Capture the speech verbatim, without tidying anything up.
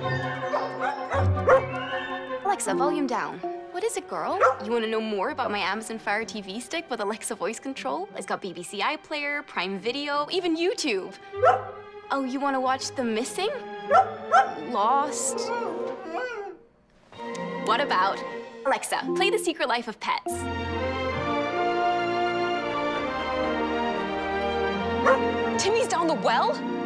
Alexa, volume down. What is it, girl? You want to know more about my Amazon Fire T V stick with Alexa voice control? It's got B B C iPlayer, Prime Video, even YouTube. Oh, you want to watch The Missing? Lost? What about Alexa, play The Secret Life of Pets. Timmy's down the well?